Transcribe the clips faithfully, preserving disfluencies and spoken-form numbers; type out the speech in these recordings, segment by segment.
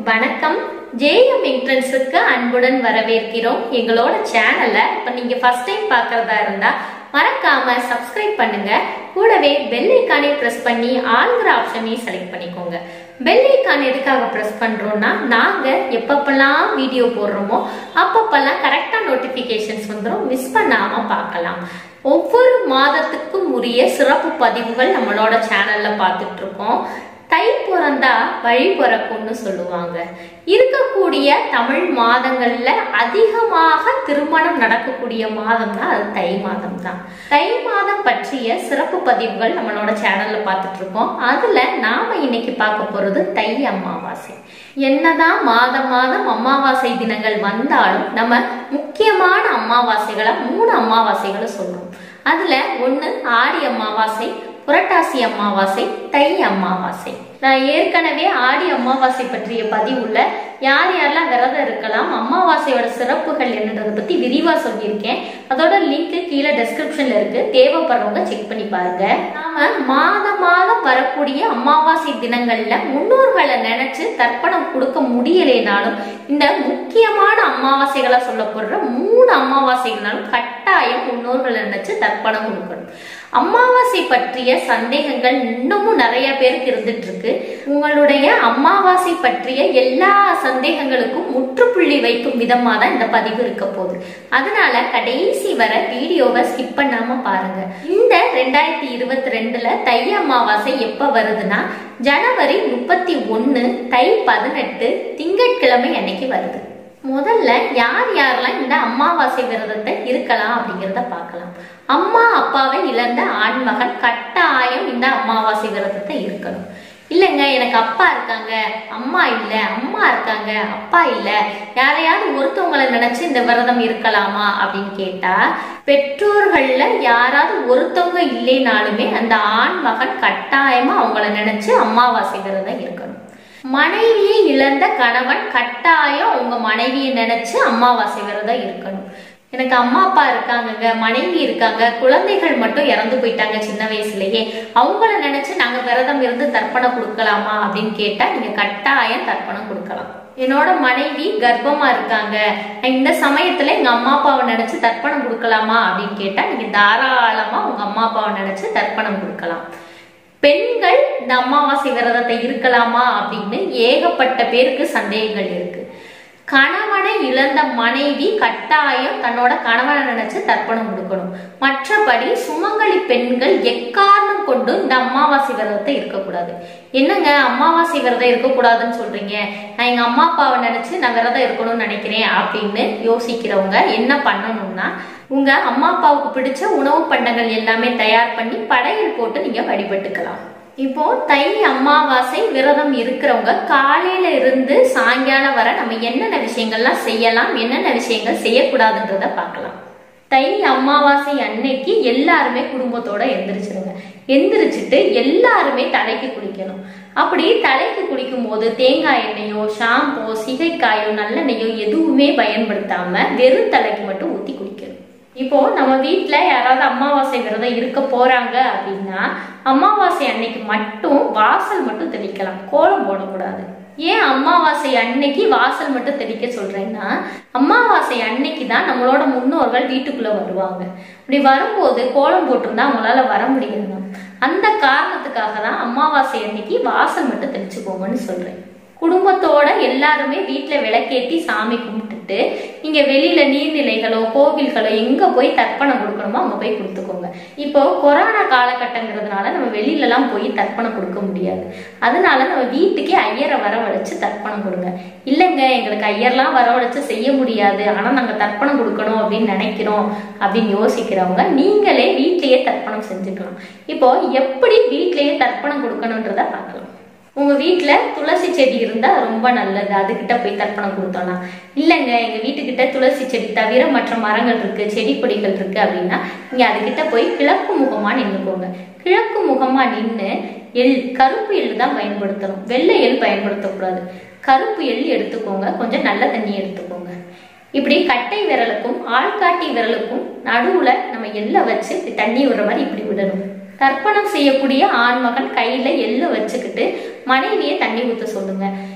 வணக்கம். ஜேஎம் என்ட்ரன்ஸுக்கு அன்புடன் வரவேற்கிறோம். எங்களோட சேனலை இப்போ நீங்கள் ஃபர்ஸ்ட் டைம் பார்க்குறதா இருந்தால் மறக்காம சப்ஸ்கிரைப் பண்ணுங்க. கூடவே பெல் ஐகானை ப்ரெஸ் பண்ணி ஆளுங்கிற ஆப்ஷனையும் செலக்ட் பண்ணிக்கோங்க. பெல் ஐகான் எதுக்காக ப்ரெஸ் பண்ணுறோன்னா நாங்கள் எப்பப்பெல்லாம் வீடியோ போடுறோமோ அப்பப்பெல்லாம் கரெக்டாக நோட்டிஃபிகேஷன்ஸ் வந்துடும், மிஸ் பண்ணாமல் பார்க்கலாம். ஒவ்வொரு மாதத்துக்கும் உரிய சிறப்பு பதிவுகள் நம்மளோட சேனலில் பார்த்துட்டு இருக்கோம். தை பிறந்தா வழி பிறக்கும்னு சொல்லுவாங்க. இருக்கக்கூடிய தமிழ் மாதங்கள்ல அதிகமாக திருமணம் நடக்கக்கூடிய மாதம் தான் அது தை மாதம் தான். தை மாதம் பற்றிய சிறப்பு பதிவுகள் நம்மளோட சேனல்ல பார்த்துட்டு இருக்கோம். அதுல நாம இன்னைக்கு பார்க்க போறது தை அமாவாசை. என்னதான் மாதம் மாதம் அமாவாசை தினங்கள் வந்தாலும் நம்ம முக்கியமான அமாவாசைகளை மூணு அமாவாசைகளை சொல்றோம். அதுல ஒண்ணு ஆடி அமாவாசை, புரட்டாசி அமாவாசை, தை அமாவாசை. நான் ஏற்கனவே ஆடி அமாவாசை பற்றிய பதிவுள்ள யார் யாரெல்லாம் விரதம் இருக்கலாம், அமாவாசையோட சிறப்புகள் என்னன்றதை பத்தி விரிவா சொல்லியிருக்கேன். அதோட லிங்க் கீழே டெஸ்கிரிப்ஷன்ல இருக்கு, தேவைப்படுறவங்க செக் பண்ணி பாருங்க. நாம மாதம் மாதம் வரக்கூடிய அமாவாசை தினங்கள்ல முன்னோர்களை நினைச்சு தர்ப்பணம் கொடுக்க முடியலைனாலும் இந்த முக்கியமான அமாவாசைகளா சொல்லப்படுற மூணு அமாவாசைகளாலும் கட்டாயம் முன்னோர்களை நினைச்சு தர்ப்பணம் கொடுக்கணும். அமாவாசை பற்றிய சந்தேகங்கள் இன்னமும் நிறைய பேருக்கு இருந்துட்டு இருக்கு. உங்களுடைய அமாவாசை பற்றிய எல்லா சந்தேகங்களுக்கும் முற்றுப்புள்ளி வைக்கும் விதமா தான் இந்த பதிவு இருக்க போகுது. அதனால கடைசி வர வீடியோவை ஸ்கிப் பண்ணாம பாருங்க. இந்த ரெண்டாயிரத்தி இருபத்தி ரெண்டுல தை அமாவாசை எப்ப வருதுன்னா ஜனவரி முப்பத்தி ஒன்னு தை பதினெட்டு திங்கட்கிழமை அன்னைக்கு வருது. முதல்ல யார் யாரெல்லாம் இந்த அமாவாசை விரதத்தை இருக்கலாம் அப்படிங்கிறத பார்க்கலாம். அம்மா அப்பாவை இழந்த ஆண்மகன் கட்டாயம் இந்த அமாவாசை விரதத்தை இருக்கணும். இல்லைங்க எனக்கு அப்பா இருக்காங்க அம்மா இல்ல, அம்மா இருக்காங்க அப்பா இல்ல, யாரையாவது ஒருத்தவங்களை நினைச்சு இந்த விரதம் இருக்கலாமா அப்படின்னு கேட்டா, பெற்றோர்கள்ல யாராவது ஒருத்தவங்க இல்லைனாலுமே அந்த ஆண்மகன் கட்டாயமா அவங்கள நினைச்சு அமாவாசை விரதம் இருக்கணும். மனைவியை இழந்த கணவன் கட்டாயம் உங்க மனைவியை நினைச்சு அமாவாசை விரதம் இருக்கணும். எனக்கு அம்மா அப்பா இருக்காங்க, மனைவி இருக்காங்க, குழந்தைகள் மட்டும் இறந்து போயிட்டாங்க சின்ன வயசுலயே, அவங்கள நினைச்சு நாங்க விரதம் இருந்து தர்ப்பணம் கொடுக்கலாமா அப்படின்னு கேட்டா நீங்க கட்டாயம் தர்ப்பணம் கொடுக்கலாம். என்னோட மனைவி கர்ப்பமா இருக்காங்க, இந்த சமயத்துல எங்க அம்மா அப்பாவை நினைச்சு தர்ப்பணம் கொடுக்கலாமா அப்படின்னு கேட்டா நீங்க தாராளமா உங்க அம்மா அப்பாவை நினைச்சு தர்ப்பணம் கொடுக்கலாம். பெண்கள் இந்த அமாவாசை விரதத்தை இருக்கலாமா அப்படின்னு ஏகப்பட்ட பேருக்கு சந்தேகங்கள் இருக்கு. கணவனை இழந்த மனைவி கட்டாயம் தன்னோட கணவனை நினைச்சு தர்ப்பணம் கொடுக்கணும். மற்றபடி சுமங்கலி பெண்கள் எக்காரணம் கொண்டு இந்த அமாவாசை விரதத்தை இருக்கக்கூடாது. என்னங்க அமாவாசை விரதம் இருக்கக்கூடாதுன்னு சொல்றீங்க, நான் எங்க அம்மா அப்பாவை நினைச்சு நான் விரதம் இருக்கணும்னு நினைக்கிறேன் அப்படின்னு யோசிக்கிறவங்க என்ன பண்ணணும்னா, உங்க அம்மா அப்பாவுக்கு பிடிச்ச உணவு பண்டங்கள் எல்லாமே தயார் பண்ணி படையல் போட்டு நீங்க வழிபட்டுக்கலாம். இப்போ தை அமாவாசை விரதம் இருக்கிறவங்க காலையில இருந்து சாயங்காலம் வர நம்ம என்னென்ன விஷயங்கள்லாம் செய்யலாம், என்னென்ன விஷயங்கள் செய்யக்கூடாதுன்றத பார்க்கலாம். தை அமாவாசை அன்னைக்கு எல்லாருமே குடும்பத்தோட எந்திரிச்சிருங்க. எந்திரிச்சிட்டு எல்லாருமே தலைக்கு குளிக்கணும். அப்படி தலைக்கு குளிக்கும் போது தேங்காய் எண்ணெயோ ஷாம்போ சிகைக்காயோ நல்லெண்ணெயோ எதுவுமே பயன்படுத்தாம வெறும் தலைக்கு மட்டும் ஊத்தி குளிக்கணும். இப்போ நம்ம வீட்டுல யாராவது அமாவாசை விரதம் இருக்க போறாங்க அப்படின்னா அமாவாசை அன்னைக்கு மட்டும் வாசல் மட்டும் தெளிக்கலாம், கோலம் போடக்கூடாது. ஏன் அமாவாசை அன்னைக்கு வாசல் மட்டும் தெளிக்க சொல்றேன்னா, அமாவாசை அன்னைக்கு தான் நம்மளோட முன்னோர்கள் வீட்டுக்குள்ள வருவாங்க. அப்படி வரும்போது கோலம் போட்டிருந்தா அவங்களால வர முடியாது. அந்த காரணத்துக்காக தான் அமாவாசை அன்னைக்கு வாசல் மட்டும் தெளிச்சுக்கோங்கன்னு சொல்றேன். குடும்பத்தோட எல்லாருமே வீட்டுல விளக்கேற்றி சாமி கும்பிட்டுட்டு நீங்க வெளியில நீர்நிலைகளோ கோவில்களோ எங்க போய் தர்ப்பணம் கொடுக்கணுமோ அங்க போய் கொடுத்துக்கோங்க. இப்போ கொரோனா காலகட்டங்கிறதுனால நம்ம வெளியில எல்லாம் போய் தர்ப்பணம் கொடுக்க முடியாது. அதனால நம்ம வீட்டுக்கே ஐயரை வரவழைச்சு தர்ப்பணம் கொடுங்க. இல்லைங்க எங்களுக்கு ஐயர்லாம் வரவழைச்சு செய்ய முடியாது, ஆனா நாங்க தர்ப்பணம் கொடுக்கணும் அப்படின்னு நினைக்கிறோம் அப்படின்னு யோசிக்கிறவங்க நீங்களே வீட்லயே தர்ப்பணம் செஞ்சுக்கலாம். இப்போ எப்படி வீட்லயே தர்ப்பணம் கொடுக்கணும்ன்றத பார்க்கலாம். உங்க வீட்டுல துளசி செடி இருந்தா ரொம்ப நல்லது, அதுகிட்ட போய் தர்ப்பணம் கொடுத்தோம்னா. இல்லைங்க எங்க வீட்டுக்கிட்ட துளசி செடி தவிர மற்ற மரங்கள் இருக்கு, செடி கொடிகள் இருக்கு அப்படின்னா நீங்க அதுகிட்ட போய் கிழக்கு முகமா நின்றுக்கோங்க. கிழக்கு முகமா நின்று எள் கருப்பு எள் தான் பயன்படுத்தணும், வெள்ளை எள் பயன்படுத்தக்கூடாது. கருப்பு எள் எடுத்துக்கோங்க, கொஞ்சம் நல்ல தண்ணி எடுத்துக்கோங்க. இப்படி கட்டை விரலுக்கும் ஆள்காட்டி விரலுக்கும் நடுவுல நம்ம எள்ள வச்சு தண்ணி விடுற மாதிரி இப்படி விடணும். தர்ப்பணம் செய்யக்கூடிய ஆண்மகன் கையில எள்ளு வச்சுக்கிட்டு மனைவியை தண்ணி ஊத்த சொல்லுங்க.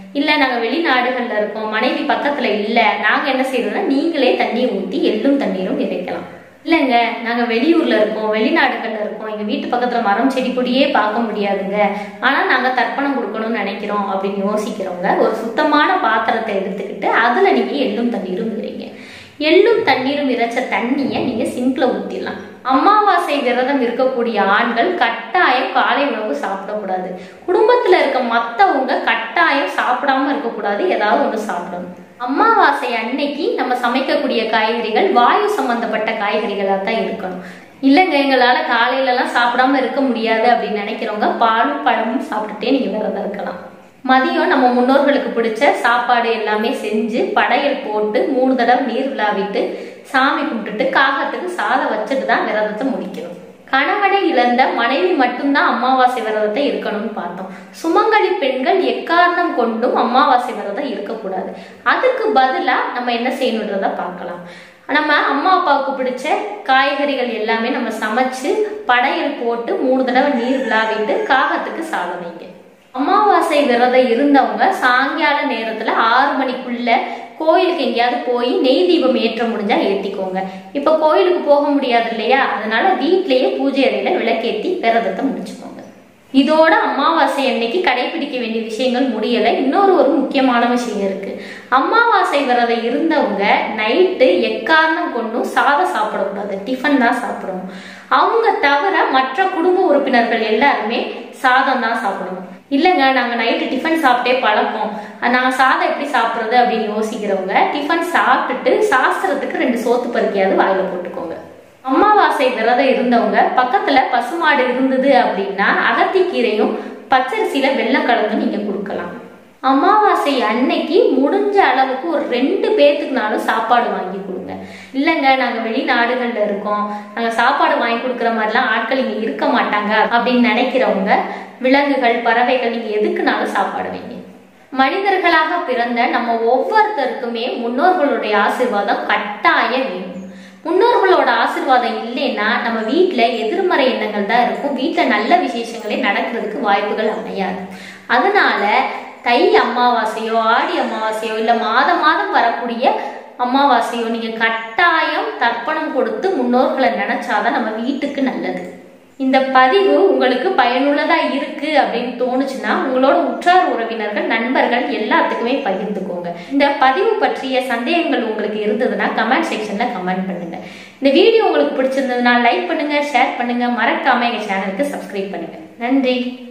இல்ல நாங்க வெளிநாடுகள்ல இருக்கோம், மனைவி பக்கத்துல இல்ல, நாங்க என்ன செய்யறோம்னா நீங்களே தண்ணி ஊத்தி எள்ளும் தண்ணீரும் விதைக்கலாம். இல்லைங்க நாங்க வெளியூர்ல இருக்கோம், வெளிநாடுகள்ல இருக்கோம், எங்க வீட்டு பக்கத்துல மரம் செடி கொடியே பார்க்க முடியாதுங்க, ஆனா நாங்க தர்ப்பணம் கொடுக்கணும்னு நினைக்கிறோம் அப்படின்னு யோசிக்கிறவங்க ஒரு சுத்தமான பாத்திரத்தை எடுத்துக்கிட்டு அதுல நீங்க எள்ளும் தண்ணீரும் விதைங்க. எள்ளும் தண்ணீரும் இறைச்ச தண்ணிய நீங்க சிங்க்ல ஊத்திடலாம். அமாவாசை விரதம் இருக்கக்கூடிய ஆண்கள் கட்டாயம் காலை உணவு சாப்பிடக்கூடாது. குடும்பத்துல இருக்க மத்தவங்க கட்டாயம் சாப்பிடாம இருக்கக்கூடாது, ஏதாவது ஒன்று சாப்பிடணும். அமாவாசை அன்னைக்கு நம்ம சமைக்கக்கூடிய காய்கறிகள் வாயு சம்பந்தப்பட்ட காய்கறிகளா தான் இருக்கணும். இல்லைங்க எங்களால காலையில எல்லாம் சாப்பிடாம இருக்க முடியாது அப்படின்னு நினைக்கிறவங்க பாலும் பழமும் சாப்பிட்டுட்டே நீங்க விரதம் இருக்கலாம். மதியம் நம்ம முன்னோர்களுக்கு பிடிச்ச சாப்பாடு எல்லாமே செஞ்சு படையல் போட்டு மூணு தடவை நீர் விழாவிட்டு சாமி கும்பிட்டுட்டு காகத்துக்கு சாதம் வச்சுட்டு தான் விரதத்தை முடிக்கணும். கணவனை இழந்த மனைவி மட்டும்தான் அமாவாசை விரதத்தை இருக்கணும்னு பார்த்தோம். சுமங்கலி பெண்கள் எக்காரணம் கொண்டும் அமாவாசை விரதம் இருக்கக்கூடாது. அதுக்கு பதிலா நம்ம என்ன செய்யணுன்றத பார்க்கலாம். நம்ம அம்மா அப்பாவுக்கு பிடிச்ச காய்கறிகள் எல்லாமே நம்ம சமைச்சு படையல் போட்டு மூணு தடவை நீர் விழாவிட்டு காகத்துக்கு சாதம் வைங்க. அமாவாசை விரதம் இருந்தவங்க சாயங்கால நேரத்துல ஆறு மணிக்குள்ள கோயிலுக்கு எங்கேயாவது போய் நெய் தீபம் ஏற்ற முடிஞ்சா ஏற்றிக்கோங்க. இப்ப கோயிலுக்கு போக முடியாது இல்லையா, அதனால வீட்லயே பூஜை அறையில விளக்கேற்றி விரதத்தை முடிச்சுக்கோங்க. இதோட அமாவாசை அன்னைக்கு கடைபிடிக்க வேண்டிய விஷயங்கள் முடியல. இன்னொரு ஒரு முக்கியமான விஷயம் இருக்கு. அமாவாசை விரதம் இருந்தவங்க நைட்டு எக்காரணம் கொண்டும் சாதம் சாப்பிடக்கூடாது, டிஃபன் தான் சாப்பிடணும். அவங்க தவிர மற்ற குடும்ப உறுப்பினர்கள் எல்லாருமே சாதம் தான் சாப்பிடணும். இல்லைங்க நாங்க நைட்டு டிஃபன் சாப்பிட்டே பழக்கம், நாங்க சாதம் எப்படி சாப்பிடுறது அப்படின்னு யோசிக்கிறவங்க டிஃபன் சாப்பிட்டுட்டு சாஸ்திரத்துக்கு ரெண்டு சோத்து பருக்கையாவது வாயில போட்டுக்கோங்க. அமாவாசை விரதம் இருந்தவங்க பக்கத்துல பசுமாடு இருந்தது அப்படின்னா அகத்திக்கீரையும் பச்சரிசியில வெள்ளம் கலந்து நீங்க கொடுக்கலாம். அமாவாசை அன்னைக்கு முடிஞ்ச அளவுக்கு ஒரு ரெண்டு பேத்துக்குனாலும் சாப்பாடு வாங்கி கொடுங்க. இல்லைங்க நாங்க வெளிநாடுகள்ல இருக்கோம், நாங்க சாப்பாடு வாங்கி கொடுக்குற மாதிரிலாம் ஆட்கள் இங்க இருக்க மாட்டாங்க அப்படின்னு நினைக்கிறவங்க விலங்குகள் பறவைகள் நீங்க எதுக்குனாலும் சாப்பாடு வைங்க. மனிதர்களாக பிறந்த நம்ம ஒவ்வொருத்தருக்குமே முன்னோர்களுடைய ஆசீர்வாதம் கட்டாயம் வேணும். முன்னோர்களோட ஆசீர்வாதம் இல்லைன்னா நம்ம வீட்டுல எதிர்மறை எண்ணங்கள் தான் இருக்கும், வீட்டுல நல்ல விசேஷங்களே நடக்கிறதுக்கு வாய்ப்புகள் அமையாது. அதனால தை அமாவாசையோ ஆடி அமாவாசையோ இல்ல மாதம் மாதம் வரக்கூடிய அமாவாசையோ நீங்க கட்டாயம் தர்ப்பணம் கொடுத்து முன்னோர்களை நினைச்சாதான் நம்ம வீட்டுக்கு நல்லது. இந்த பதிவு உங்களுக்கு பயனுள்ளதா இருக்கு அப்படின்னு தோணுச்சுன்னா உங்களோட உற்றார் உறவினர்கள் நண்பர்கள் எல்லாத்துக்குமே பகிர்ந்துக்கோங்க. இந்த பதிவு பற்றிய சந்தேகங்கள் உங்களுக்கு இருந்ததுன்னா கமெண்ட் செக்ஷன்ல கமெண்ட் பண்ணுங்க. இந்த வீடியோ உங்களுக்கு பிடிச்சிருந்ததுன்னா லைக் பண்ணுங்க, ஷேர் பண்ணுங்க, மறக்காம எங்க சேனலுக்கு சப்ஸ்கிரைப் பண்ணுங்க. நன்றி.